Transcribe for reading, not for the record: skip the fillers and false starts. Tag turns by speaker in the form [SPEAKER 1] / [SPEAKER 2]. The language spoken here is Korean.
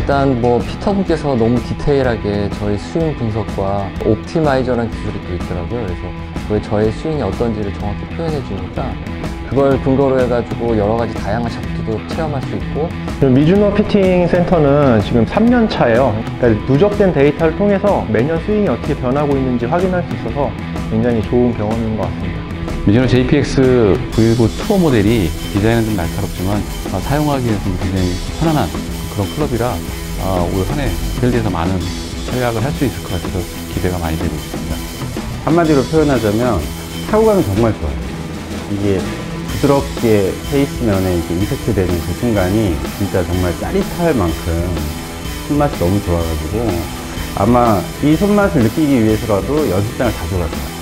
[SPEAKER 1] 일단 뭐 피터분께서 너무 디테일하게 저희 스윙 분석과 옵티마이저라는 기술이 또 있더라고요. 그래서 왜 저의 스윙이 어떤지를 정확히 표현해 주니까 그걸 근거로 해가지고 여러 가지 다양한 샷도 체험할 수 있고.
[SPEAKER 2] 미즈노 피팅 센터는 지금 3년 차예요. 그러니까 누적된 데이터를 통해서 매년 스윙이 어떻게 변하고 있는지 확인할 수 있어서 굉장히 좋은 경험인 것 같습니다.
[SPEAKER 3] 미즈노 JPX V19 투어 모델이 디자인은 좀 날카롭지만 사용하기에는 굉장히 편안한 그런 클럽이라 올 한 해 필드에서 많은 활약을 할 수 있을 것 같아서 기대가 많이 되고 있습니다.
[SPEAKER 4] 한마디로 표현하자면 타구감이 정말 좋아요. 이게 부드럽게 페이스면에 이렇게 임팩트 되는 그 순간이 진짜 정말 짜릿할 만큼 손맛이 너무 좋아가지고 아마 이 손맛을 느끼기 위해서라도 연습장을 자주 갈 것 같아요.